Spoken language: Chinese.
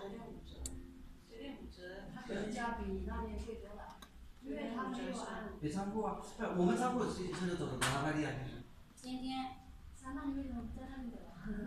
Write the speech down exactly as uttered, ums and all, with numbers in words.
点五折，九点五折，它原价比那边贵多了，因为它没有按。 没仓库啊，哎，我们仓库是这个走的哪里啊？ 天天。 三那你为什么不在那里等啊？